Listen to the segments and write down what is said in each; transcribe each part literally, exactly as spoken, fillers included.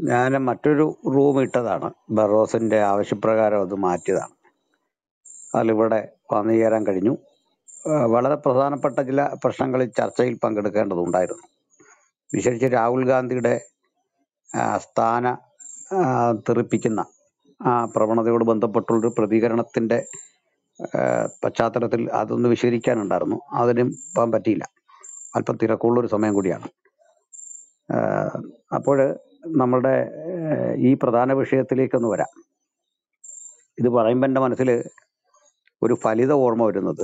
ഞാൻ മറ്റൊരു റൂം ഇട്ടതാണ്. ബറോസിന്റെ ആവശ്യപ്രകാരം അത് മാറ്റിയതാണ്. അതിലിവിടെ വന്നു ചേരാൻ കഴിഞ്ഞു. ആ, വളരെ പ്രധാനപ്പെട്ട ചില പ്രശ്നങ്ങളിൽ ചർച്ചയിൽ പങ്കെടുക്കേണ്ടതുണ്ടായിരുന്നു. വിശേഷിച്ച് രാഹുൽ ഗാന്ധിയുടെ ആ, സ്ഥാന ആ, തെറിപ്പിക്കുന്ന ആ പ്രവണതയോട് ബന്ധപ്പെട്ടുള്ളൊരു പ്രതികരണത്തിന്റെ ആ, പശ്ചാത്തലത്തിൽ അതൊന്ന് വിശദീകരിക്കാനുണ്ടായിരുന്നു. അതിനും പോകാൻ പറ്റിയില്ല. അല്പം തിരക്കുള്ളൊരു സമയം കൂടിയാണ്. അപ്പോൾ നമ്മളുടെ ആ, ഈ പ്രധാന വിഷയത്തിലേക്കൊന്ന് വരാം. ഇത് പറയുമ്പോൾ എൻ്റെ മനസ്സിൽ ഒരു ഫലിത ഓർമ്മ വരുന്നത്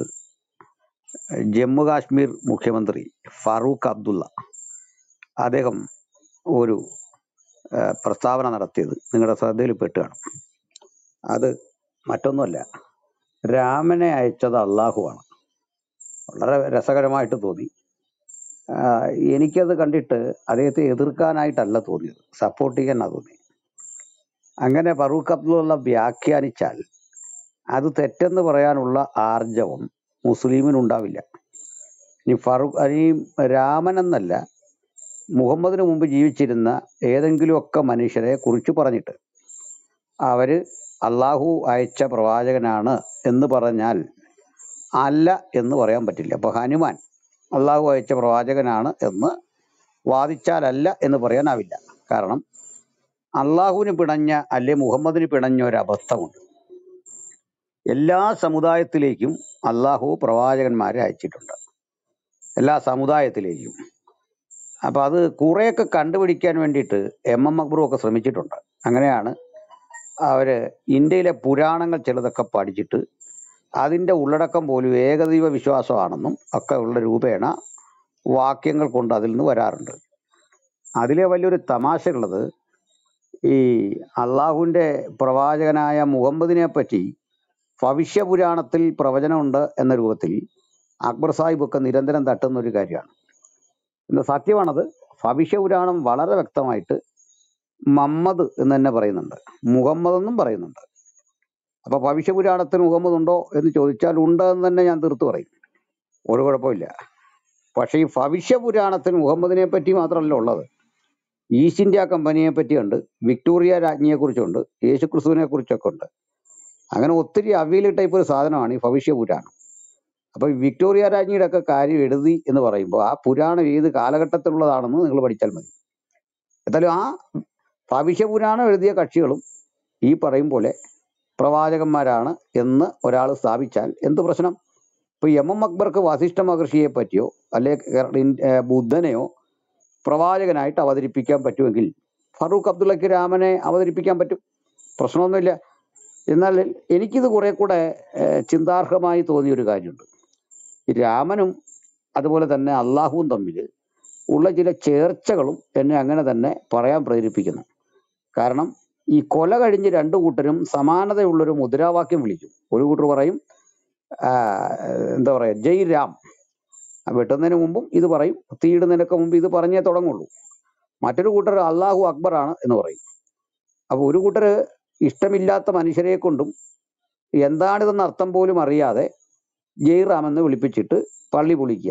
ജമ്മു കാശ്മീർ മുഖ്യമന്ത്രി ഫാറൂഖ് അബ്ദുള്ള അദ്ദേഹം ഒരു ആ, പ്രസ്താവന നടത്തിയത് നിങ്ങളുടെ ശ്രദ്ധയിൽ പെട്ട് കാണും. അത് മറ്റൊന്നുമല്ല, രാമനെ അയച്ചത് അള്ളാഹുവാണ്. വളരെ രസകരമായിട്ട് തോന്നി. ആ, എനിക്കത് കണ്ടിട്ട് അദ്ദേഹത്തെ എതിർക്കാനായിട്ടല്ല തോന്നിയത്, സപ്പോർട്ട് ചെയ്യാനാണ് തോന്നി. അങ്ങനെ ഫറൂഖ് അബ്ദുള്ള വ്യാഖ്യാനിച്ചാൽ അത് തെറ്റെന്ന് പറയാനുള്ള ആർജവം മുസ്ലിമിനുണ്ടാവില്ല. ഇനി ഫറൂഖ് ഇനി രാമൻ എന്നല്ല, മുഹമ്മദിന് മുമ്പ് ജീവിച്ചിരുന്ന ഏതെങ്കിലുമൊക്കെ മനുഷ്യരെ കുറിച്ച് പറഞ്ഞിട്ട് അവര് അള്ളാഹു അയച്ച പ്രവാചകനാണ് എന്ന് പറഞ്ഞാൽ അല്ല എന്ന് പറയാൻ പറ്റില്ല. അപ്പൊ ഹനുമാൻ അള്ളാഹു അയച്ച പ്രവാചകനാണ് എന്ന് വാദിച്ചാലല്ല എന്ന് പറയാനാവില്ല. കാരണം അള്ളാഹുവിന് പിണഞ്ഞ അല്ലെ മുഹമ്മദിന് പിണഞ്ഞ ഒരു അബദ്ധമുണ്ട്. എല്ലാ സമുദായത്തിലേക്കും അള്ളാഹു പ്രവാചകന്മാരെ അയച്ചിട്ടുണ്ട്, എല്ലാ സമുദായത്തിലേക്കും. അപ്പൊ അത് കുറെയൊക്കെ കണ്ടുപിടിക്കാൻ വേണ്ടിയിട്ട് എം എം അക്ബറും ഒക്കെ ശ്രമിച്ചിട്ടുണ്ട്. അങ്ങനെയാണ് അവര് ഇന്ത്യയിലെ പുരാണങ്ങൾ ചിലതൊക്കെ പഠിച്ചിട്ട് അതിൻ്റെ ഉള്ളടക്കം പോലും ഏകദൈവ വിശ്വാസമാണെന്നും ഒക്കെ ഉള്ള രൂപേണ വാക്യങ്ങൾ കൊണ്ട് അതിൽ നിന്ന് വരാറുണ്ട്. അതിലെ വലിയൊരു തമാശയുള്ളത്, ഈ അള്ളാഹുവിൻ്റെ പ്രവാചകനായ മുഹമ്മദിനെ പറ്റി ഭവിഷ്യപുരാണത്തിൽ പ്രവചനമുണ്ട് എന്ന രൂപത്തിൽ അക്ബർ സാഹിബ് ഒക്കെ നിരന്തരം തട്ടുന്ന ഒരു കാര്യമാണ്. ഇന്ന് സത്യമാണത്. ഭവിഷ്യപുരാണം വളരെ വ്യക്തമായിട്ട് മമ്മദ് എന്ന് തന്നെ പറയുന്നുണ്ട്, മുഹമ്മദ് എന്നും പറയുന്നുണ്ട്. അപ്പൊ ഭവിഷ്യപുരാണത്തിൽ മുഹമ്മദ് ഉണ്ടോ എന്ന് ചോദിച്ചാൽ ഉണ്ട് എന്ന് തന്നെ ഞാൻ തീർത്തു പറയും, ഒരു കുഴപ്പമില്ല. പക്ഷേ ഈ ഭവിഷ്യപുരാണത്തിൽ മുഹമ്മദിനെ പറ്റി മാത്രമല്ല ഉള്ളത്, ഈസ്റ്റ് ഇന്ത്യ കമ്പനിയെ പറ്റിയുണ്ട്, വിക്ടോറിയ രാജ്ഞിയെ കുറിച്ചുണ്ട്, യേശുക്രിസ്തുവിനെ കുറിച്ചൊക്കെ ഉണ്ട്. അങ്ങനെ ഒത്തിരി അവീല് ടൈപ്പ് ഒരു സാധനമാണ് ഈ ഭവിഷ്യപുരാണം. അപ്പൊ ഈ വിക്ടോറിയ രാജ്ഞിയുടെ ഒക്കെ കാര്യം എഴുതി എന്ന് പറയുമ്പോൾ ആ പുരാണം ഏത് കാലഘട്ടത്തിലുള്ളതാണെന്ന് നിങ്ങൾ പഠിച്ചാൽ മതി. എന്തായാലും ആ ഭവിഷ്യപുരാണം എഴുതിയ കക്ഷികളും ഈ പറയും പോലെ പ്രവാചകന്മാരാണ് എന്ന് ഒരാൾ സ്ഥാപിച്ചാൽ എന്ത് പ്രശ്നം? ഇപ്പൊ എം എം അക്ബർക്ക് വസിഷ്ഠ മഹർഷിയെ പറ്റിയോ അല്ലെ ബുദ്ധനെയോ പ്രവാചകനായിട്ട് അവതരിപ്പിക്കാൻ പറ്റുമെങ്കിൽ ഫറൂഖ് അബ്ദുള്ളക്ക് രാമനെ അവതരിപ്പിക്കാൻ പറ്റും, പ്രശ്നമൊന്നുമില്ല. എന്നാൽ എനിക്കിത് കുറെ കൂടെ ഏഹ്, ചിന്താർഹമായി തോന്നിയൊരു കാര്യമുണ്ട്. ഈ രാമനും അതുപോലെ തന്നെ അള്ളാഹുവും തമ്മിൽ ഉള്ള ചില ചേർച്ചകളും എന്നെ അങ്ങനെ തന്നെ പറയാൻ പ്രേരിപ്പിക്കുന്നു. കാരണം ഈ കൊല കഴിഞ്ഞ് രണ്ടു കൂട്ടരും സമാനതയുള്ളൊരു മുദ്രാവാക്യം വിളിക്കും. ഒരു കൂട്ടർ പറയും ആ, എന്താ പറയാ, ജയ് രാം. ആ വെട്ടുന്നതിന് മുമ്പും ഇത് പറയും, തീയിടുന്നതിനൊക്കെ മുമ്പ് ഇത് പറഞ്ഞേ തുടങ്ങുള്ളൂ. മറ്റൊരു കൂട്ടർ അള്ളാഹു അക്ബറാണ് എന്ന് പറയും. അപ്പൊ ഒരു കൂട്ടർ ഇഷ്ടമില്ലാത്ത മനുഷ്യരെ കൊണ്ടും എന്താണിതെന്ന് അർത്ഥം പോലും അറിയാതെ ജയ് റാം എന്ന് വിളിപ്പിച്ചിട്ട് പള്ളി പൊളിക്കുക,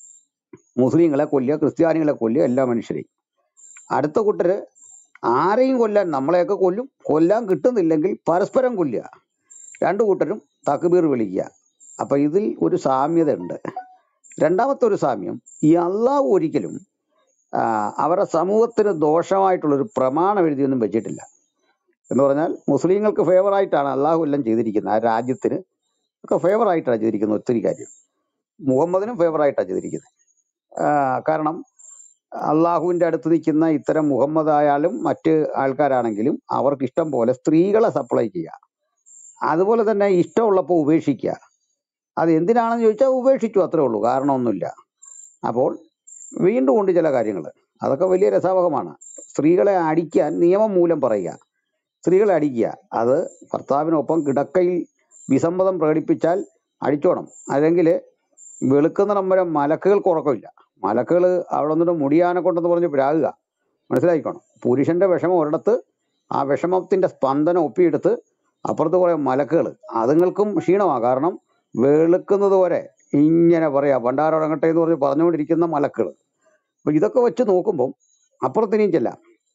മുസ്ലിങ്ങളെ കൊല്ലുക, ക്രിസ്ത്യാനികളെ കൊല്ലുക, എല്ലാ മനുഷ്യരെയും. അടുത്ത കൂട്ടര് ആരെയും കൊല്ലാൻ, നമ്മളെയൊക്കെ കൊല്ലും, കൊല്ലാൻ കിട്ടുന്നില്ലെങ്കിൽ പരസ്പരം കൊല്ലുക, രണ്ടു കൂട്ടരും തക്ബീർ വിളിക്കുക. അപ്പൊ ഇതിൽ ഒരു സാമ്യത ഉണ്ട്. രണ്ടാമത്തെ ഒരു സാമ്യം, ഈ അള്ളാഹു ഒരിക്കലും ആ, അവരുടെ സമൂഹത്തിന് ദോഷമായിട്ടുള്ളൊരു പ്രമാണം എഴുതിയൊന്നും വെച്ചിട്ടില്ല. എന്ന് പറഞ്ഞാൽ മുസ്ലിങ്ങൾക്ക് ഫേവറായിട്ടാണ് അള്ളാഹു എല്ലാം ചെയ്തിരിക്കുന്നത്, ആ രാജ്യത്തിന് ഒക്കെ ഫേവറായിട്ടാണ് ചെയ്തിരിക്കുന്നത് ഒത്തിരി കാര്യം. മുഹമ്മദിനും ഫേവറായിട്ടാണ് ചെയ്തിരിക്കുന്നത്. ആ, കാരണം അള്ളാഹുവിൻ്റെ അടുത്ത് നിൽക്കുന്ന ഇത്തരം മുഹമ്മദ് ആയാലും മറ്റ് ആൾക്കാരാണെങ്കിലും അവർക്ക് ഇഷ്ടം പോലെ സ്ത്രീകളെ സപ്ലൈ ചെയ്യുക, അതുപോലെ തന്നെ ഇഷ്ടമുള്ളപ്പോൾ ഉപേക്ഷിക്കുക. അത് എന്തിനാണെന്ന് ചോദിച്ചാൽ ഉപേക്ഷിച്ചു, അത്രേ ഉള്ളൂ, കാരണമൊന്നുമില്ല. അപ്പോൾ വീണ്ടും ഉണ്ട് ചില കാര്യങ്ങൾ, അതൊക്കെ വലിയ രസാവഹമാണ്. സ്ത്രീകളെ അടിക്കാൻ നിയമം മൂലം പറയുക, സ്ത്രീകളെ അടിക്കുക, അത് ഭർത്താവിനൊപ്പം കിടക്കയിൽ വിസമ്മതം പ്രകടിപ്പിച്ചാൽ അടിച്ചോണം, അല്ലെങ്കിൽ വെളുക്കുന്നിടം വരെ മലക്കുകൾക്ക് ഉറക്കമില്ല. മലക്കുകൾ അവിടെ നിന്നിട്ട് മുടിയാനെ കൊണ്ടെന്ന് പറഞ്ഞ് പ്രാകുക, മനസ്സിലായിക്കോണം. പുരുഷന്റെ വിഷമം ഒരിടത്ത്, ആ വിഷമത്തിന്റെ സ്പന്ദനം ഒപ്പിയെടുത്ത് അപ്പുറത്ത് കുറെ മലക്കുകൾ, അതുങ്ങൾക്കും ക്ഷീണമാണ്. കാരണം വെളുക്കുന്നത് വരെ ഇങ്ങനെ പറയാ പണ്ടാരോടങ്ങട്ടെ എന്ന് പറഞ്ഞ് പറഞ്ഞുകൊണ്ടിരിക്കുന്ന മലക്കുകൾ. അപ്പൊ ഇതൊക്കെ വെച്ച് നോക്കുമ്പം അപ്പുറത്തിനെയും ചെല്ലാം.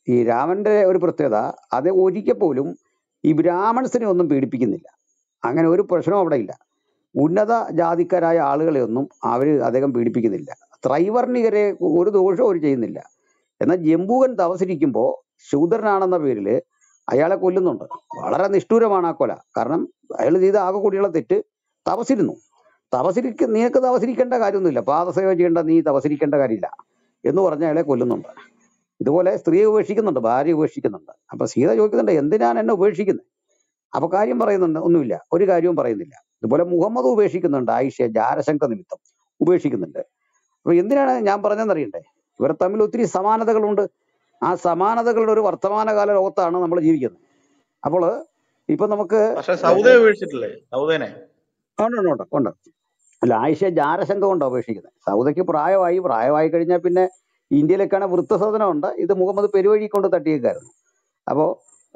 ഈ രാമന്റെ ഒരു പ്രത്യേകത, അത് ഒരിക്കൽ പോലും ഈ ബ്രാഹ്മൺസിനെ ഒന്നും പീഡിപ്പിക്കുന്നില്ല. അങ്ങനെ ഒരു പ്രശ്നവും അവിടെ ഇല്ല. ഉന്നത ജാതിക്കാരായ ആളുകളെ ഒന്നും അവർ അദ്ദേഹം പീഡിപ്പിക്കുന്നില്ല. ത്രൈവർണികരെ ഒരു ദോഷവും അവർ ചെയ്യുന്നില്ല. എന്നാൽ ജംബൂകൻ തപസിരിക്കുമ്പോൾ ശൂദ്രനാണെന്ന പേരിൽ അയാളെ കൊല്ലുന്നുണ്ട്. വളരെ നിഷ്ഠൂരമാണ് ആ കൊല. കാരണം അയാൾ ചെയ്ത ആകെ കൂടിയുള്ള തെറ്റ് തപസിരുന്നു. തപസിരിക്ക നിനക്ക് തപസിരിക്കേണ്ട കാര്യമൊന്നുമില്ല, പാദസേവ ചെയ്യേണ്ട, നീ തപസിരിക്കേണ്ട കാര്യമില്ല എന്ന് പറഞ്ഞ് അയാളെ കൊല്ലുന്നുണ്ട്. ഇതുപോലെ സ്ത്രീയെ ഉപേക്ഷിക്കുന്നുണ്ട്, ഭാര്യ ഉപേക്ഷിക്കുന്നുണ്ട്. അപ്പൊ സീത ചോദിക്കുന്നുണ്ട്, എന്തിനാണ് എന്നെ ഉപേക്ഷിക്കുന്നത്? അപ്പൊ കാര്യം പറയുന്നുണ്ട്, ഒന്നുമില്ല, ഒരു കാര്യവും പറയുന്നില്ല. ഇതുപോലെ മുഹമ്മദ് ഉപേക്ഷിക്കുന്നുണ്ട്, ആയിഷ ജാരശങ്ക നിമിത്തം ഉപേക്ഷിക്കുന്നുണ്ട്. അപ്പൊ എന്തിനാണ് ഞാൻ പറഞ്ഞതെന്നറിയണ്ടേ? ഇവർ തമ്മിൽ ഒത്തിരി സമാനതകളുണ്ട്. ആ സമാനതകളുടെ ഒരു വർത്തമാനകാല ലോകത്താണ് നമ്മൾ ജീവിക്കുന്നത്. അപ്പോൾ ഇപ്പൊ നമുക്ക് പക്ഷെ സൗദയെ ഉപേക്ഷിച്ചിട്ടില്ലേ? സൗദേനെ ഉണ്ട് ഉണ്ട് ഉണ്ട് ഉണ്ട്. അല്ല, ആയിഷ ജാരശങ്ക കൊണ്ടാണ് ഉപേക്ഷിക്കുന്നത്. സൗദയ്ക്ക് പ്രായമായി പ്രായമായി കഴിഞ്ഞാൽ പിന്നെ ഇന്ത്യയിലേക്കാണ് വൃദ്ധസദനം ഉണ്ട്. ഇത് മുഹമ്മദ് പെരുവഴി കൊണ്ട് തട്ടിയേക്കായിരുന്നു. അപ്പോൾ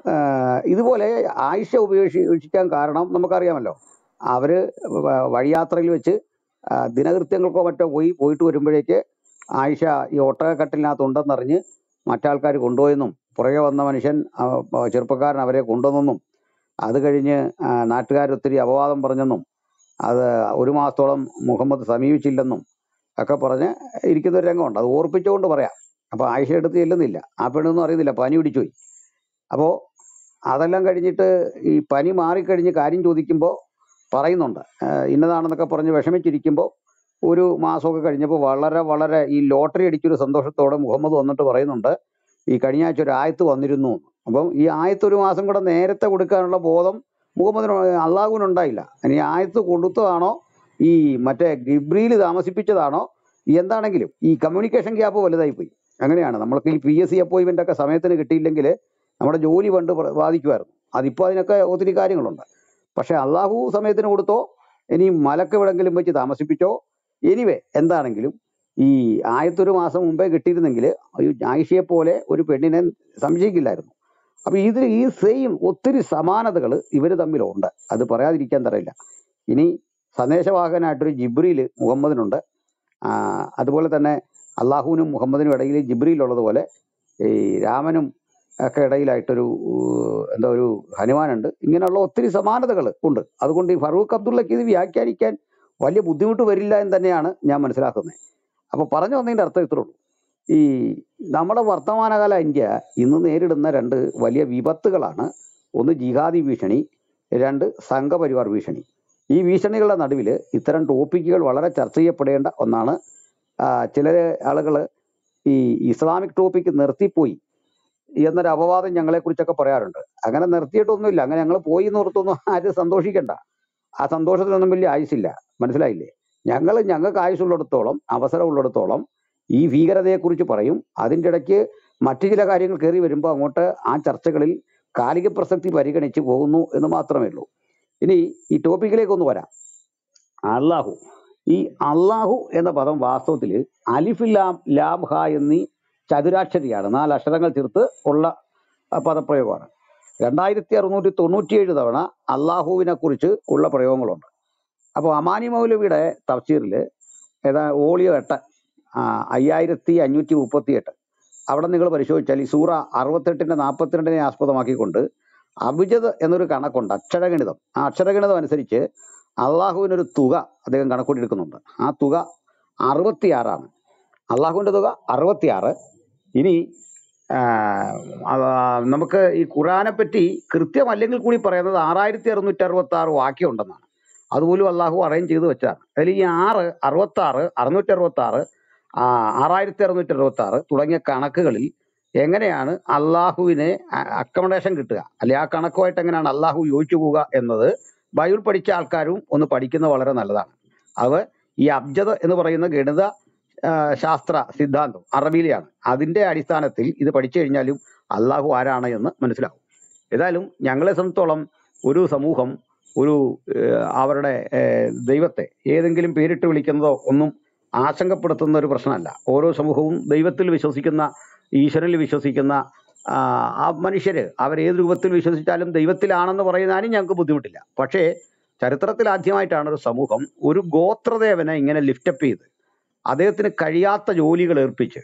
ഇതുപോലെ ആയിഷ ഉപേക്ഷി ഉപേക്ഷിക്കാൻ കാരണം നമുക്കറിയാമല്ലോ. അവര് വ- വഴിയാത്രയിൽ വെച്ച് ആ, ദിനകൃത്യങ്ങൾക്കോ മറ്റോ പോയി പോയിട്ട് വരുമ്പോഴേക്ക് ആയിഷ ഈ ഒട്ടകക്കട്ടിലിനകത്ത് ഉണ്ടെന്നറിഞ്ഞ് മറ്റാൾക്കാർ കൊണ്ടുപോയെന്നും പുറകെ വന്ന മനുഷ്യൻ ആ, പ- ചെറുപ്പക്കാരൻ അവരെ കൊണ്ടുവന്നെന്നും അത് കഴിഞ്ഞ് ആ, നാട്ടുകാരൊത്തിരി അപവാദം പറഞ്ഞെന്നും അത് ഒരു മാസത്തോളം മുഹമ്മദ് സമീപിച്ചില്ലെന്നും ഒക്കെ പറഞ്ഞ് ഇരിക്കുന്ന ഒരു രംഗമുണ്ട്. അത് ഓർപ്പിച്ചുകൊണ്ട് പറയാം. അപ്പൊ ആയിഷ എടുത്ത് ചെല്ലുന്നില്ല, ആ പെണ്ണൊന്നും അറിയുന്നില്ല, പനി പിടിച്ചു പോയി. അപ്പോൾ അതെല്ലാം കഴിഞ്ഞിട്ട് ഈ പനി മാറിക്കഴിഞ്ഞ് കാര്യം ചോദിക്കുമ്പോൾ പറയുന്നുണ്ട് ആ, ഇന്നതാണെന്നൊക്കെ പറഞ്ഞ് വിഷമിച്ചിരിക്കുമ്പോൾ ഒരു മാസമൊക്കെ കഴിഞ്ഞപ്പോൾ വളരെ വളരെ ഈ ലോട്ടറി അടിച്ചൊരു സന്തോഷത്തോടെ മുഹമ്മദ് വന്നിട്ട് പറയുന്നുണ്ട്, ഈ കഴിഞ്ഞ ആഴ്ച ഒരു ആയത്ത് വന്നിരുന്നു എന്ന്. അപ്പം ഈ ആയത്ത് ഒരു മാസം കൂടെ നേരത്തെ കൊടുക്കാനുള്ള ബോധം മുഹമ്മദിന് അള്ളാഹുവിനുണ്ടായില്ല. ഇനി ആയത്ത് കൊടുത്തതാണോ ഈ മറ്റേ ഗിബ്രിയിൽ താമസിപ്പിച്ചതാണോ എന്താണെങ്കിലും ഈ കമ്മ്യൂണിക്കേഷൻ ഗ്യാപ്പ് വലുതായി പോയി. അങ്ങനെയാണ് നമ്മൾക്ക് ഈ പി എസ് സി അപ്പോയിൻമെന്റ് ഒക്കെ സമയത്തിന് കിട്ടിയില്ലെങ്കിൽ നമ്മുടെ ജോലി പണ്ട് പ്ര- ബാധിക്കുമായിരുന്നു. അതിപ്പോൾ അതിനൊക്കെ ഒത്തിരി കാര്യങ്ങളുണ്ട്. പക്ഷെ അള്ളാഹു സമയത്തിന് കൊടുത്തോ, ഇനി മലക്ക് എവിടെങ്കിലും വെച്ച് താമസിപ്പിച്ചോ, എനിവേ എന്താണെങ്കിലും ഈ ആയത്തൊരു മാസം മുമ്പേ കിട്ടിയിരുന്നെങ്കിൽ ആയിഷയെ പോലെ ഒരു പെണ്ണിനെ സംശയിക്കില്ലായിരുന്നു. അപ്പൊ ഇതിൽ ഈ സെയിം ഒത്തിരി സമാനതകൾ ഇവർ തമ്മിലുണ്ട്. അത് പറയാതിരിക്കാൻ തരയില്ല. ഇനി സന്ദേശവാഹകനായിട്ടൊരു ജിബ്രീൽ മുഹമ്മദിനുണ്ട്. ആ, അതുപോലെ തന്നെ അള്ളാഹുവിനും മുഹമ്മദിനും ഇടയിൽ ജിബ്രീൽ ഉള്ളതുപോലെ ഈ രാമനും ഒക്കെ ഇടയിലായിട്ടൊരു ഊ, എന്താ ഒരു ഹനുമാനുണ്ട്. ഇങ്ങനെയുള്ള ഒത്തിരി സമാനതകൾ ഉണ്ട്. അതുകൊണ്ട് ഈ ഫറൂഖ് അബ്ദുള്ളക്ക് ഇത് വ്യാഖ്യാനിക്കാൻ വലിയ ബുദ്ധിമുട്ട് വരില്ല എന്ന് തന്നെയാണ് ഞാൻ മനസ്സിലാക്കുന്നത്. അപ്പൊ പറഞ്ഞു വന്നതിന്റെ അർത്ഥം ഇത്രേ ഉള്ളൂ. ഈ നമ്മുടെ വർത്തമാനകാല ഇന്ത്യ ഇന്ന് നേരിടുന്ന രണ്ട് വലിയ വിപത്തുകളാണ്. ഒന്ന് ജിഹാദി ഭീഷണി, രണ്ട് സംഘപരിവാർ ഭീഷണി. ഈ ഭീഷണികളുടെ നടുവിൽ ഇത്തരം ടോപ്പിക്കുകൾ വളരെ ചർച്ച ചെയ്യപ്പെടേണ്ട ഒന്നാണ്. ആ, ചില ആളുകൾ ഈ ഇസ്ലാമിക് ടോപ്പിക്ക് നിർത്തിപ്പോയി എന്നൊരു അപവാദം ഞങ്ങളെ കുറിച്ചൊക്കെ പറയാറുണ്ട്. അങ്ങനെ നിർത്തിയിട്ടൊന്നുമില്ല. അങ്ങനെ ഞങ്ങൾ പോയി എന്ന് ഓർത്തൊന്നും ആരും സന്തോഷിക്കണ്ട. ആ സന്തോഷത്തിനൊന്നും വലിയ ആയുസില്ല. മനസ്സിലായില്ലേ? ഞങ്ങൾ ഞങ്ങൾക്ക് ആയുസുള്ളിടത്തോളം അവസരമുള്ളിടത്തോളം ഈ ഭീകരതയെക്കുറിച്ച് പറയും. അതിൻ്റെ ഇടയ്ക്ക് മറ്റു ചില കാര്യങ്ങൾ കയറി വരുമ്പോൾ അങ്ങോട്ട് ആ ചർച്ചകളിൽ കാലിക പ്രസക്തി പരിഗണിച്ച് പോകുന്നു എന്ന് മാത്രമേ ഉള്ളൂ. ഇനി ഈ ടോപ്പിക്കിലേക്കൊന്ന് വരാം. അള്ളാഹു, ഈ അള്ളാഹു എന്ന പദം വാസ്തവത്തിൽ അലിഫ് ലാം ലാം ഹ എന്നീ ചതുരാക്ഷരിയാണ്, നാല് അക്ഷരങ്ങൾ ചേർത്ത് ഉള്ള ആ, പദപ്രയോഗമാണ്. രണ്ടായിരത്തി അറുന്നൂറ്റി തൊണ്ണൂറ്റിയേഴ് തവണ അള്ളാഹുവിനെ കുറിച്ച് ഉള്ള പ്രയോഗങ്ങളുണ്ട്. അപ്പോൾ അമാനി മൗലവിയുടെ തഫ്സീറിൽ ഏതാ ഓളിയോ എട്ട് ആ, അയ്യായിരത്തി അഞ്ഞൂറ്റി മുപ്പത്തി എട്ട് അവിടെ നിങ്ങൾ പരിശോധിച്ചാൽ ഈ സൂറ അറുപത്തെട്ടിന്റെ നാൽപ്പത്തിരണ്ടിനെ ആസ്പദമാക്കിക്കൊണ്ട് അഭിജത് എന്നൊരു കണക്കുണ്ട്, അക്ഷരഗണിതം. ആ അക്ഷരഗണിതം അനുസരിച്ച് അള്ളാഹുവിനൊരു തുക അദ്ദേഹം കണക്കൂട്ടിയെടുക്കുന്നുണ്ട്. ആ തുക അറുപത്തിയാറാണ്. അള്ളാഹുവിൻ്റെ തുക അറുപത്തിയാറ്. ഇനി ആ, ആ, നമുക്ക് ഈ ഖുറാനെ പറ്റി കൃത്യമല്ലെങ്കിൽ കൂടി പറയുന്നത് ആറായിരത്തി അറുന്നൂറ്റി അറുപത്തി ആറ് വാക്യം ഉണ്ടെന്നാണ്. അതുപോലും അള്ളാഹു അറേഞ്ച് ചെയ്ത് വെച്ചാണ്. അതിൽ ഈ ആറ് അറുപത്തി ആറ് അറുന്നൂറ്റി അറുപത്തി ആറ് ആ ആറായിരത്തി അറുന്നൂറ്റി അറുപത്തി ആറ് തുടങ്ങിയ കണക്കുകളിൽ എങ്ങനെയാണ് അള്ളാഹുവിനെ അക്കമഡേഷൻ കിട്ടുക, അല്ലെ ആ കണക്കുമായിട്ട് എങ്ങനെയാണ് അള്ളാഹു യോജിച്ചു പോവുക എന്നത് ബൈബിൾ പഠിച്ച ആൾക്കാരും ഒന്ന് പഠിക്കുന്നത് വളരെ നല്ലതാണ്. അത് ഈ അബ്ജദ് എന്ന് പറയുന്ന ഗണിത ആ, ശാസ്ത്ര സിദ്ധാന്തം അറബിയിലെയാണ്. അതിന്റെ അടിസ്ഥാനത്തിൽ ഇത് പഠിച്ചു കഴിഞ്ഞാലും അള്ളാഹു ആരാണ് എന്ന് മനസ്സിലാവും. ഏതായാലും ഞങ്ങളെ സംബന്ധിച്ചോളം ഒരു സമൂഹം ഒരു ഏഹ്, അവരുടെ ഏഹ്, ദൈവത്തെ ഏതെങ്കിലും പേരിട്ട് വിളിക്കുന്നതോ ഒന്നും ആശങ്കപ്പെടുത്തുന്ന ഒരു പ്രശ്നമല്ല. ഓരോ സമൂഹവും ദൈവത്തിൽ വിശ്വസിക്കുന്ന, ഈശ്വരനിൽ വിശ്വസിക്കുന്ന ആ ആ മനുഷ്യര് അവരേത് രൂപത്തിൽ വിശ്വസിച്ചാലും ദൈവത്തിലാണെന്ന് പറയുന്നതിനും ഞങ്ങൾക്ക് ബുദ്ധിമുട്ടില്ല. പക്ഷേ ചരിത്രത്തിൽ ആദ്യമായിട്ടാണ് ഒരു സമൂഹം ഒരു ഗോത്രദേവനെ ഇങ്ങനെ ലിഫ്റ്റപ്പ് ചെയ്ത് അദ്ദേഹത്തിന് കഴിയാത്ത ജോലികൾ ഏൽപ്പിച്ച്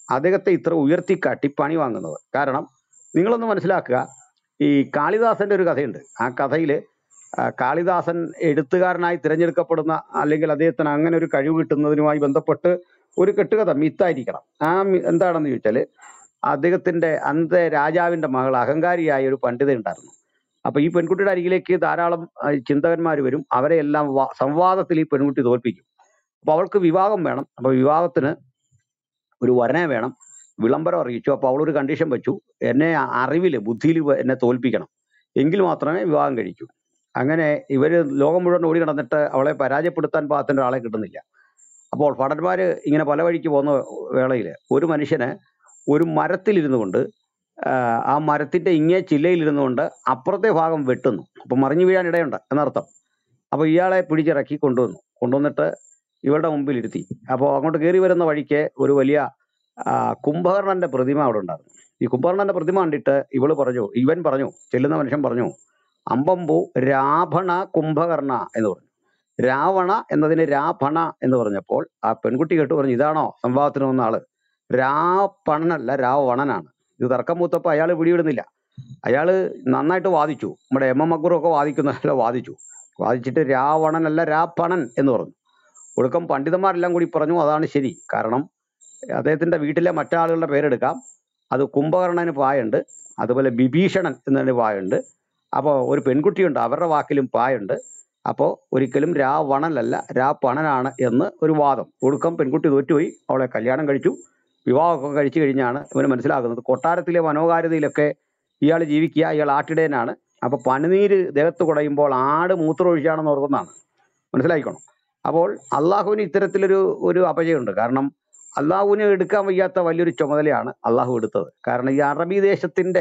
അദ്ദേഹത്തെ ഇത്ര ഉയർത്തിക്കാട്ടി പണി വാങ്ങുന്നത്. കാരണം നിങ്ങളൊന്ന് മനസ്സിലാക്കുക, ഈ കാളിദാസന്റെ ഒരു കഥയുണ്ട്. ആ കഥയിൽ കാളിദാസൻ എഴുത്തുകാരനായി തിരഞ്ഞെടുക്കപ്പെടുന്ന, അല്ലെങ്കിൽ അദ്ദേഹത്തിന് അങ്ങനെ ഒരു കഴിവ് കിട്ടുന്നതിനുമായി ബന്ധപ്പെട്ട് ഒരു കെട്ടുകഥ മിത്തായിരിക്കണം. ആ മി- എന്താണെന്ന് ചോദിച്ചാൽ, അദ്ദേഹത്തിന്റെ അന്നത്തെ രാജാവിന്റെ മകൾ അഹങ്കാരിയായ ഒരു പണ്ഡിത ഉണ്ടായിരുന്നു. അപ്പൊ ഈ പെൺകുട്ടിയുടെ അരികിലേക്ക് ധാരാളം ചിന്തകന്മാർ വരും. അവരെ എല്ലാം വ- സംവാദത്തിൽ ഈ പെൺകുട്ടി തോൽപ്പിക്കും. അപ്പൊ അവൾക്ക് വിവാഹം വേണം. അപ്പൊ വിവാഹത്തിന് ഒരു വരനെ വേണം. വിളംബരം അറിയിച്ചു. അപ്പൊ അവളൊരു കണ്ടീഷൻ വെച്ചു, എന്നെ അറിവില് ബുദ്ധിയിൽ എന്നെ തോൽപ്പിക്കണം, എങ്കിൽ മാത്രമേ വിവാഹം കഴിക്കൂ. അങ്ങനെ ഇവര് ലോകം മുഴുവൻ ഓടി നടന്നിട്ട് അവളെ പരാജയപ്പെടുത്താൻ പാകത്തിന്റെ ആളെ കിട്ടുന്നില്ല. അപ്പോൾ ഭടന്മാര് ഇങ്ങനെ പല വഴിക്ക് പോകുന്ന വേളയിൽ ഒരു മനുഷ്യന് ഒരു മരത്തിലിരുന്നു കൊണ്ട് ആഹ് ആ മരത്തിന്റെ ഇങ്ങേ ചില്ലയിലിരുന്നു കൊണ്ട് അപ്പുറത്തെ ഭാഗം വെട്ടുന്നു. അപ്പൊ മറിഞ്ഞു വീഴാൻ ഇടയുണ്ട് എന്നർത്ഥം. അപ്പൊ ഇയാളെ പിടിച്ചിറക്കി കൊണ്ടുവന്നു. കൊണ്ടുവന്നിട്ട് ഇവളുടെ മുമ്പിൽ ഇരുത്തി. അപ്പോൾ അങ്ങോട്ട് കയറി വരുന്ന വഴിക്ക് ഒരു വലിയ ആ, കുംഭകർണന്റെ പ്രതിമ അവിടെ ഉണ്ടായിരുന്നു. ഈ കുംഭകർണന്റെ പ്രതിമ കണ്ടിട്ട് ഇവള് പറഞ്ഞു, ഇവൻ പറഞ്ഞു, ചെല്ലുന്ന മനുഷ്യൻ പറഞ്ഞു, അമ്പമ്പു രാഭണ കുംഭകർണ എന്ന് പറഞ്ഞു. രാവണ എന്നതിന് രാഭണ എന്ന് പറഞ്ഞപ്പോൾ ആ പെൺകുട്ടി കേട്ട് പറഞ്ഞു, ഇതാണോ സംഭവത്തിന് വന്ന ആള്? രാപണനല്ല, രാവണനാണ്. ഇത് തർക്കം മൂത്തപ്പോ അയാൾ പിടിവിടുന്നില്ല. അയാള് നന്നായിട്ട് വാദിച്ചു. നമ്മുടെ എം എം അക്ബറും ഒക്കെ വാദിക്കുന്ന പോലെ വാദിച്ചു. വാദിച്ചിട്ട് രാവണനല്ല, രാപണൻ എന്ന് പറഞ്ഞു. ഒടുക്കം പണ്ഡിതന്മാരെല്ലാം കൂടി പറഞ്ഞു അതാണ് ശരി. കാരണം അദ്ദേഹത്തിന്റെ വീട്ടിലെ മറ്റാളുകളുടെ പേരെടുക്കാം. അത് കുംഭകർണന് പായുണ്ട്, അതുപോലെ വിഭീഷണൻ എന്നതിന് പായുണ്ട്. അപ്പോൾ ഒരു പെൺകുട്ടിയുണ്ട്, അവരുടെ വാക്കിലും പായുണ്ട്. അപ്പോൾ ഒരിക്കലും രാവണനല്ല, രാപണനാണ് എന്ന് ഒരു വാദം. ഒടുക്കം പെൺകുട്ടി തോറ്റുപോയി. അവളെ കല്യാണം കഴിച്ചു. വിവാഹമൊക്കെ കഴിച്ചു കഴിഞ്ഞാണ് ഇവന് മനസ്സിലാകുന്നത് കൊട്ടാരത്തിലെ മനോഹാരിതയിലൊക്കെ ഇയാൾ ജീവിക്കുക, ഇയാൾ ആട്ടിടയനാണ്. അപ്പൊ പനിനീര് ദേഹത്ത് കുടയുമ്പോൾ ആട് മൂത്രമൊഴിച്ചാണെന്ന് ഓർക്കുന്നതാണ്. മനസ്സിലായിക്കണം. അപ്പോൾ അള്ളാഹുവിന് ഇത്തരത്തിലൊരു ഒരു അപജയമുണ്ട്. കാരണം അള്ളാഹുവിന് എടുക്കാൻ വയ്യാത്ത വലിയൊരു ചുമതലയാണ് അള്ളാഹു എടുത്തത്. കാരണം ഈ അറബി ദേശത്തിന്റെ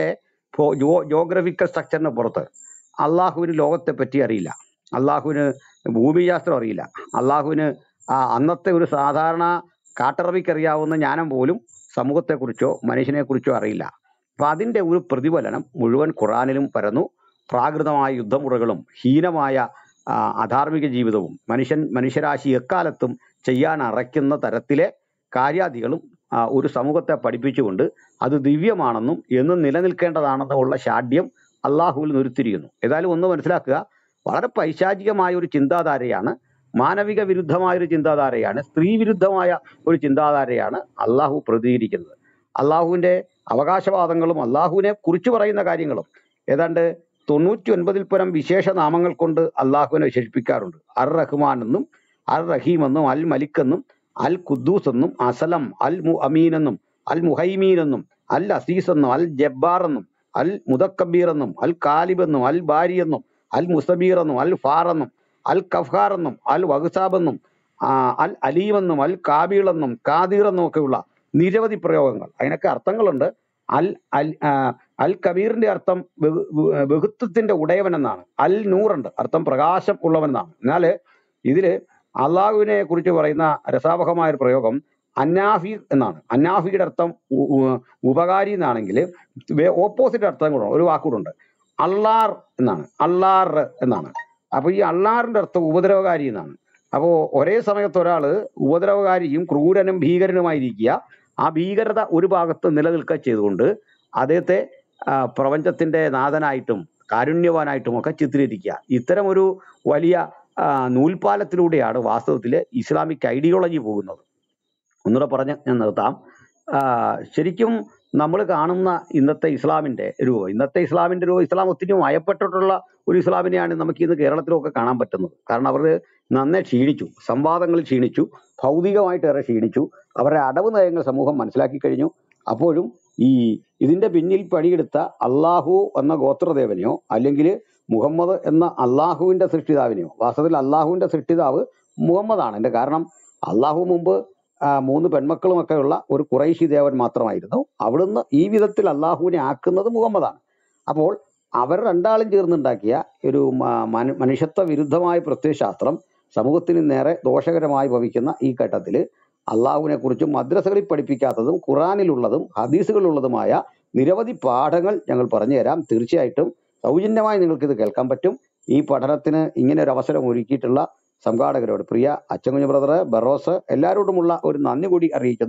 ജോഗ്രഫിക്കൽ സ്ട്രക്ചറിന് പുറത്ത് അള്ളാഹുവിന് ലോകത്തെ പറ്റി അറിയില്ല, അള്ളാഹുവിന് ഭൂമിശാസ്ത്രം അറിയില്ല, അള്ളാഹുവിന് ആ അന്നത്തെ ഒരു സാധാരണ കാട്ടറബിക്ക് അറിയാവുന്ന ജ്ഞാനം പോലും സമൂഹത്തെക്കുറിച്ചോ മനുഷ്യനെ കുറിച്ചോ അറിയില്ല. അപ്പൊ അതിന്റെ ഒരു പ്രതിഫലനം മുഴുവൻ ഖുറാനിലും പരന്നു. പ്രാകൃതമായ യുദ്ധമുറകളും ഹീനമായ ആ, അധാർമിക ജീവിതവും മനുഷ്യൻ മനുഷ്യരാശി എക്കാലത്തും ചെയ്യാൻ അറയ്ക്കുന്ന തരത്തിലെ കാര്യാദികളും ആ, ഒരു സമൂഹത്തെ പഠിപ്പിച്ചുകൊണ്ട് അത് ദിവ്യമാണെന്നും എന്നും നിലനിൽക്കേണ്ടതാണെന്നും ഉള്ള ഷാഢ്യം അള്ളാഹുവിൽ നിർത്തിയിരിക്കുന്നു. ഏതായാലും ഒന്ന് മനസ്സിലാക്കുക, വളരെ പൈശാചികമായ ഒരു ചിന്താധാരയാണ്, മാനവിക വിരുദ്ധമായ ഒരു ചിന്താധാരയാണ്, സ്ത്രീ വിരുദ്ധമായ ഒരു ചിന്താധാരയാണ് അള്ളാഹു പ്രതികരിക്കുന്നത്. അള്ളാഹുവിന്റെ അവകാശവാദങ്ങളും അള്ളാഹുവിനെ കുറിച്ച് പറയുന്ന കാര്യങ്ങളും ഏതാണ്ട് തൊണ്ണൂറ്റി ഒൻപതിൽ പരം വിശേഷ നാമങ്ങൾ കൊണ്ട് അള്ളാഹുവിനെ വിശേഷിപ്പിക്കാറുണ്ട്. അർ റഹ്മാൻ എന്നും അൽ റഹീം എന്നും അൽ മലിക് എന്നും അൽ ഖുദ്ദൂസ് എന്നും അസലം അൽ മു അമീൻ എന്നും അൽ മുഹൈമീൻ എന്നും അൽ അസീസ് എന്നും അൽ ജബ്ബാർ എന്നും അൽ മുദക്കബീർ എന്നും അൽ കാലിബ് എന്നും അൽ ബാരി എന്നും അൽ മുസബീർ എന്നും അൽ ഫാർ എന്നും അൽ കഫാർ എന്നും അൽ വഹ്സാബ് എന്നും ആ, അൽ അലീം എന്നും അൽ കാബീൾ എന്നും കാദീർ എന്നും ഒക്കെയുള്ള നിരവധി പ്രയോഗങ്ങൾ. അതിനൊക്കെ അർത്ഥങ്ങളുണ്ട്. അൽ അൽ ആ, അൽ കബീറിന്റെ അർത്ഥം ബഹു- ബഹു- ബഹുത്വത്തിന്റെ ഉടയവൻ എന്നാണ്. അൽ നൂറുണ്ട്, അർത്ഥം പ്രകാശം ഉള്ളവൻ എന്നാണ്. എന്നാല് ഇതില് അള്ളാഹുവിനെ കുറിച്ച് പറയുന്ന രസാവഹമായ ഒരു പ്രയോഗം അന്നാഫി എന്നാണ്. അന്നാഫിയുടെ അർത്ഥം ഉ- ഉ- ഉപകാരി എന്നാണെങ്കിൽ ഓപ്പോസിറ്റ് അർത്ഥം കൂടെ ഒരു വാക്കുകൂടുണ്ട്, അള്ളാർ എന്നാണ്. അള്ളാർ എന്നാണ്. അപ്പൊ ഈ അള്ളാറിന്റെ അർത്ഥം ഉപദ്രവകാരി എന്നാണ്. അപ്പോ ഒരേ സമയത്ത് ഒരാള് ഉപദ്രവകാരിയും ക്രൂരനും ഭീകരനുമായിരിക്കുക, ആ ഭീകരത ഒരു ഭാഗത്ത് നിലനിൽക്കുക ചെയ്തുകൊണ്ട് അദ്ദേഹത്തെ ആ, പ്രപഞ്ചത്തിന്റെ നാഥനായിട്ടും കാരുണ്യവാനായിട്ടും ഒക്കെ ചിത്രീകരിക്കുക. ഇത്തരം ഒരു വലിയ ആ, നൂൽപാലത്തിലൂടെയാണ് വാസ്തവത്തിൽ ഇസ്ലാമിക് ഐഡിയോളജി പോകുന്നത്. ഒന്നുകൂടെ പറഞ്ഞ് ഞാൻ നിർത്താം. ആ, ശരിക്കും നമ്മൾ കാണുന്ന ഇന്നത്തെ ഇസ്ലാമിന്റെ രൂപം, ഇന്നത്തെ ഇസ്ലാമിന്റെ രൂപം, ഇസ്ലാം ഒത്തിരി മയപ്പെട്ടിട്ടുള്ള ഒരു ഇസ്ലാമിനെയാണ് നമുക്ക് ഇന്ന് കേരളത്തിലൊക്കെ കാണാൻ പറ്റുന്നത്. കാരണം അവർ നന്നേ ക്ഷീണിച്ചു, സംവാദങ്ങളിൽ ക്ഷീണിച്ചു, ഭൗതികമായിട്ട് ഏറെ ക്ഷീണിച്ചു. അവരുടെ അടവ് നയങ്ങൾ സമൂഹം മനസ്സിലാക്കി കഴിഞ്ഞു. അപ്പോഴും ഈ ഇതിന്റെ പിന്നിൽ പണിയെടുത്ത അള്ളാഹു എന്ന ഗോത്രദേവനെയോ അല്ലെങ്കിൽ മുഹമ്മദ് എന്ന അള്ളാഹുവിന്റെ സൃഷ്ടിതാവിനെയോ, വാസ്തവത്തിൽ അള്ളാഹുവിന്റെ സൃഷ്ടിതാവ് മുഹമ്മദാണ്. എൻ്റെ കാരണം അള്ളാഹു മുമ്പ് ആ, മൂന്ന് പെൺമക്കളുമൊക്കെ ഉള്ള ഒരു ഖുറൈശി ദേവൻ മാത്രമായിരുന്നു. അവിടുന്ന് ഈ വിധത്തിൽ അള്ളാഹുവിനെ ആക്കുന്നത് മുഹമ്മദാണ്. അപ്പോൾ അവർ രണ്ടാളും ചേർന്നുണ്ടാക്കിയ ഒരു മ- മനു- മനുഷ്യത്വ വിരുദ്ധമായ പ്രത്യയശാസ്ത്രം സമൂഹത്തിന് നേരെ ദോഷകരമായി ഭവിക്കുന്ന ഈ ഘട്ടത്തിൽ അള്ളാഹുവിനെ കുറിച്ചും മദ്രസകളിൽ പഠിപ്പിക്കാത്തതും ഖുറാനിലുള്ളതും ഹദീസുകളിലുള്ളതുമായ നിരവധി പാഠങ്ങൾ ഞങ്ങൾ പറഞ്ഞു തരാം. തീർച്ചയായിട്ടും സൗജന്യമായി നിങ്ങൾക്ക് ഇത് കേൾക്കാൻ പറ്റും. ഈ പഠനത്തിന് ഇങ്ങനെ ഒരു അവസരം ഒരുക്കിയിട്ടുള്ള സംഘാടകരോട്, പ്രിയ അച്ചൻകുഞ്ഞ് ബ്രദർ, ബറോസ്, എല്ലാവരോടുമുള്ള ഒരു നന്ദി കൂടി അറിയിക്കുന്നു.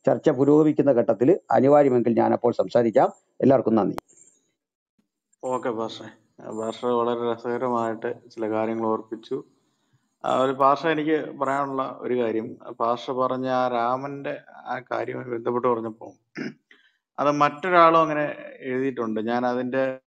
ചർച്ച പുരോഗമിക്കുന്ന ഘട്ടത്തിൽ അനിവാര്യമെങ്കിൽ ഞാൻ അപ്പോൾ സംസാരിക്കാം. എല്ലാവർക്കും നന്ദി. ഓക്കെ പാസ്റ്ററെ, പാസ്റ്റർ വളരെ രസകരമായിട്ട് ചില കാര്യങ്ങൾ ഓർപ്പിച്ചു. ആ, ഒരു പാസ്റ്റർ എനിക്ക് പറയാനുള്ള ഒരു കാര്യം, പാസ്റ്റർ പറഞ്ഞ ആ രാമന്റെ ആ കാര്യവുമായി ബന്ധപ്പെട്ട് പറഞ്ഞപ്പോ അത് മറ്റൊരാളും അങ്ങനെ എഴുതിയിട്ടുണ്ട്. ഞാൻ അതിന്റെ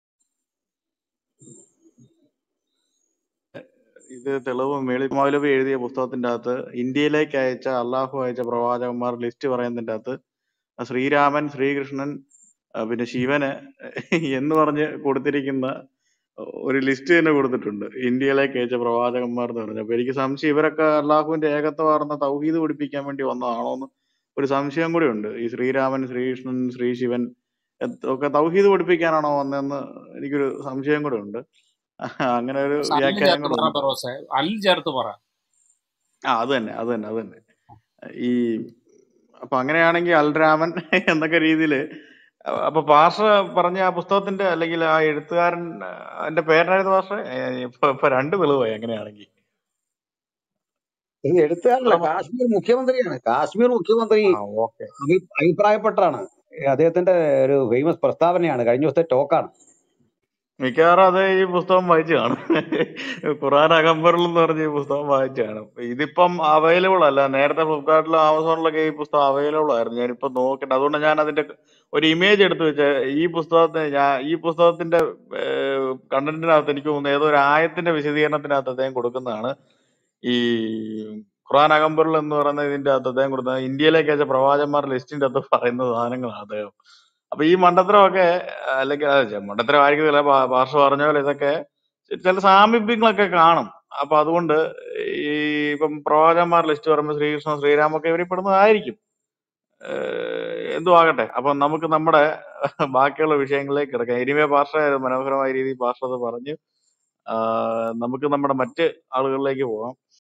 ഇത് തെളിവ് മേളി മൗലവി എഴുതിയ പുസ്തകത്തിന്റെ അകത്ത് ഇന്ത്യയിലേക്ക് അയച്ച അള്ളാഹു അയച്ച പ്രവാചകന്മാർ ലിസ്റ്റ് പറയുന്നതിന്റെ അകത്ത് ശ്രീരാമൻ, ശ്രീകൃഷ്ണൻ, ആ, പിന്നെ ശിവന് എന്ന് പറഞ്ഞ് കൊടുത്തിരിക്കുന്ന ഒരു ലിസ്റ്റ് തന്നെ കൊടുത്തിട്ടുണ്ട്, ഇന്ത്യയിലേക്ക് അയച്ച പ്രവാചകന്മാർ എന്ന് പറഞ്ഞു. അപ്പൊ എനിക്ക് സംശയം ഇവരൊക്കെ അള്ളാഹുവിന്റെ ഏകത്വമാർന്ന തൗഹീദ് പഠിപ്പിക്കാൻ വേണ്ടി വന്നതാണോ എന്ന് ഒരു സംശയം കൂടി ഉണ്ട്. ഈ ശ്രീരാമൻ, ശ്രീകൃഷ്ണൻ, ശ്രീ ശിവൻ എത്ത് ഒക്കെ തൗഹീദ് പഠിപ്പിക്കാനാണോ വന്നതെന്ന് എനിക്കൊരു സംശയം കൂടെ ഉണ്ട്. അങ്ങനെ ഒരു അല്ല് വ്യാഖ്യാനം ചേർത്ത് കൂടെ പറ ഉണ്ട്. ഫെറോസെ, അല്ല് ചേർത്ത് പറ. ആ അത് തന്നെ അത് തന്നെ അത് തന്നെ ഈ അപ്പൊ അങ്ങനെയാണെങ്കിൽ അൽരാമൻ എന്നൊക്കെ രീതിയില് അ- അപ്പൊ പാസ്റ്റർ പറഞ്ഞ ആ പുസ്തകത്തിന്റെ അല്ലെങ്കിൽ ആ എഴുത്തുകാരൻ എന്റെ പേരായിരുന്നു പാസ്റ്റർ. ഇപ്പൊ ഇപ്പൊ രണ്ട് തെളിവായി അങ്ങനെയാണെങ്കിൽ. ഇത് എഴുത്തുകാരല്ല, അപ്പൊ കാശ്മീർ മുഖ്യമന്ത്രിയാണ്. കാശ്മീർ മുഖ്യമന്ത്രി ആ ഓക്കെ അഭി അഭിപ്രായപ്പെട്ടാണ്. അദ്ദേഹത്തിന്റെ ഒരു ഫേമസ് പ്രസ്താവനയാണ്, കഴിഞ്ഞ ദിവസത്തെ ടോക്കാണ്. മിക്കവാറും അത് ഈ പുസ്തകം വായിച്ചു കാണും. ഖുറാൻ അകമ്പറിൽ എന്ന് പറഞ്ഞ ഈ പുസ്തകം വായിച്ചു കാണും. ഇതിപ്പം അവൈലബിൾ അല്ല. നേരത്തെ ഫ്ലിപ്കാർട്ടിലും ആമസോണിലൊക്കെ ഈ പുസ്തകം അവൈലബിൾ ആയിരുന്നു. ഞാനിപ്പോ നോക്കട്ടെ, അതുകൊണ്ട് ഞാൻ അതിന്റെ ഒരു ഇമേജ് എടുത്ത് വെച്ച ഈ പുസ്തകത്തിന് ഞാൻ ഈ പുസ്തകത്തിന്റെ കണ്ടന്റിനകത്ത് എനിക്ക് തോന്നുന്നു ഏതോ ഒരു ആയത്തിന്റെ വിശദീകരണത്തിനകത്ത് അദ്ദേഹം കൊടുക്കുന്നതാണ് ഈ ഖുറാൻ അകമ്പറിൽ എന്ന് പറയുന്ന ഇതിന്റെ അകത്ത് അദ്ദേഹം കൊടുക്കുന്ന ഇന്ത്യയിലേക്ക് അയച്ച പ്രവാചകന്മാർ ലിസ്റ്റിന്റെ അകത്ത് പറയുന്ന സാധനങ്ങളാണ് അദ്ദേഹം. അപ്പൊ ഈ മണ്ടത്തരമൊക്കെ അല്ലെങ്കിൽ അത് ചെ- മണ്ടത്തരം ആയിരിക്കത്തില്ല, ഭാഷ പറഞ്ഞ പോലെ ഇതൊക്കെ ചില സാമീപ്യങ്ങളൊക്കെ കാണും. അപ്പൊ അതുകൊണ്ട് ഈ ഇപ്പം പ്രവാചകന്മാർ ലിസ്റ്റ് പറയുമ്പോൾ ശ്രീകൃഷ്ണ ശ്രീരാമൊക്കെ ഇവരിൽ പെടുന്നതായിരിക്കും. ഏഹ് എന്തും ആകട്ടെ. അപ്പൊ നമുക്ക് നമ്മുടെ ബാക്കിയുള്ള വിഷയങ്ങളിലേക്ക് കിടക്കാം. ഇനിമേ ഭാഷ മനോഹരമായ രീതിയിൽ ഭാഷ അത് പറഞ്ഞു. ആഹ് നമുക്ക് നമ്മുടെ മറ്റ് ആളുകളിലേക്ക് പോകാം.